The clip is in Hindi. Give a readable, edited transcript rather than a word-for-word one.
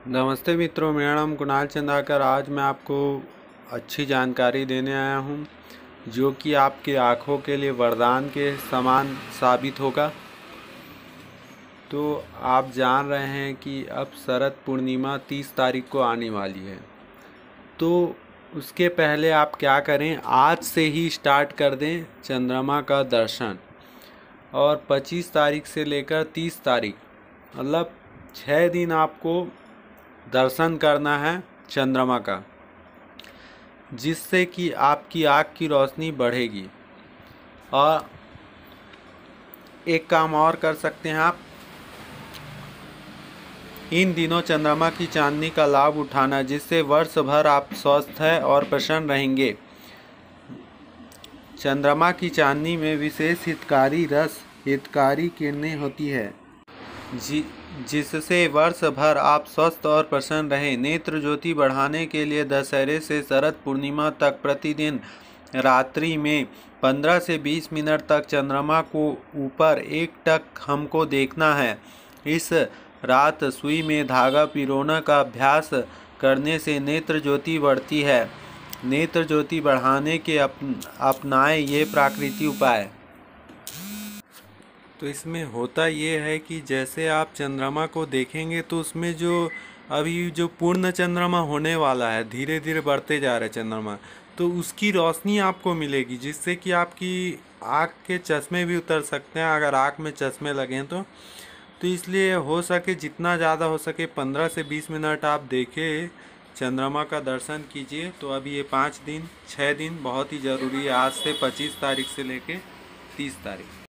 नमस्ते मित्रों, मेरा नाम कुणाल चंदाकर। आज मैं आपको अच्छी जानकारी देने आया हूँ जो कि आपकी आँखों के लिए वरदान के समान साबित होगा। तो आप जान रहे हैं कि अब शरद पूर्णिमा 30 तारीख को आने वाली है। तो उसके पहले आप क्या करें, आज से ही स्टार्ट कर दें चंद्रमा का दर्शन। और 25 तारीख से लेकर 30 तारीख मतलब 6 दिन आपको दर्शन करना है चंद्रमा का, जिससे कि आपकी आँख की रोशनी बढ़ेगी। और एक काम और कर सकते हैं आप, इन दिनों चंद्रमा की चांदनी का लाभ उठाना, जिससे वर्ष भर आप स्वस्थ हैं और प्रसन्न रहेंगे। चंद्रमा की चांदनी में विशेष हितकारी किरणें होती है जिससे वर्ष भर आप स्वस्थ और प्रसन्न रहें। नेत्र ज्योति बढ़ाने के लिए दशहरे से शरद पूर्णिमा तक प्रतिदिन रात्रि में 15 से 20 मिनट तक चंद्रमा को ऊपर एकटक हमको देखना है। इस रात सुई में धागा पिरोना का अभ्यास करने से नेत्र ज्योति बढ़ती है। नेत्र ज्योति बढ़ाने के अपनाएं ये प्राकृतिक उपाय। तो इसमें होता ये है कि जैसे आप चंद्रमा को देखेंगे तो उसमें जो पूर्ण चंद्रमा होने वाला है, धीरे धीरे बढ़ते जा रहे चंद्रमा, तो उसकी रोशनी आपको मिलेगी, जिससे कि आपकी आँख के चश्मे भी उतर सकते हैं अगर आँख में चश्मे लगें तो इसलिए हो सके जितना ज़्यादा हो सके 15 से 20 मिनट आप देखें, चंद्रमा का दर्शन कीजिए। तो अभी ये 6 दिन बहुत ही ज़रूरी है, आज से 25 तारीख से लेके 30 तारीख।